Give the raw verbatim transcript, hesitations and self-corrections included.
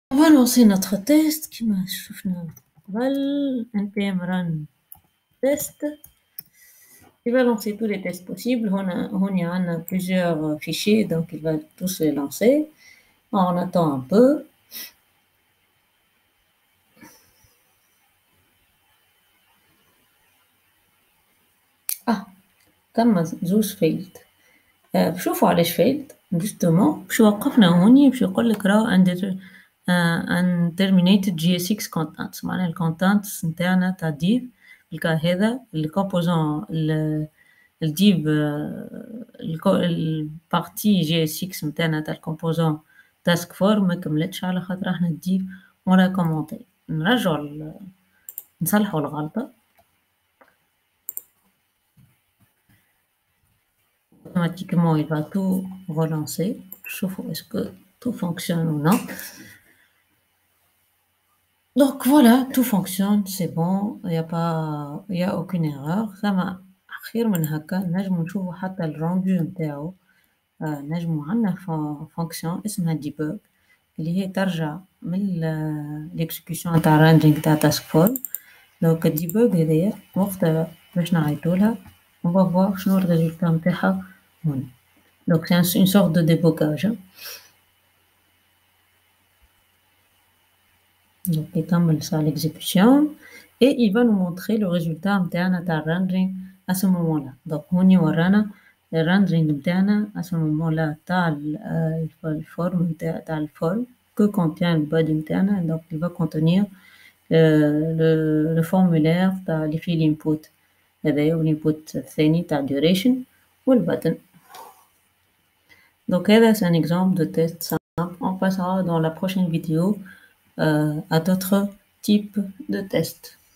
On va lancer notre test qui m'a npm run test. Il va lancer tous les tests possibles. On a, on y a plusieurs fichiers, donc il va tous les lancer. On attend un peu. Ah, comme زوج failed. شوفوا علاش failed justement باش وقفنا هوني باش يقول لك راه عندك ان terminated جي اس اكس contents معناها الكونتنتس نتاعنا تاع div الكا هذا الكومبوزون الديف البارتي جي اس اكس نتاعنا تاع الكومبوزون تاسك فور ما كملتش على خاطر احنا الديف ولا كومونتي نرجعوا نصلحوا الغلطه. Automatiquement, il va tout relancer. Chauffe, est-ce que tout fonctionne ou non? Donc voilà, tout fonctionne, c'est bon, il n'y a pas, il y a aucune erreur. Ça m'a أخير من هكا نجمو نشوفو حتى الرندو نتاعو. آه نجمو عندنا فونكسيون اسمها debug اللي هي ترجع من الاكسكيوشن تاع الرندرينغ تاع تاسك فور. دونك الديبوغ هذايا وقتها باش نعيطولها on va voir شنو الريزولتا نتاعها هنا. Donc c'est une sorte de débogage. Donc il termine ça l'exécution et il va nous montrer le résultat نتاعنا تاع rendering à ce moment-là. Donc هوني ورانا le rendering نتاعنا à ce moment-là تاع الفورم نتاع تاع الفورم que contient le body نتاعنا. Donc il va contenir euh, le, le formulaire تاع اللي فيه l'input هذايا والinput الثاني تاع duration والbutton. Donc là, c'est un exemple de test simple. On passera dans la prochaine vidéo euh, à d'autres types de tests.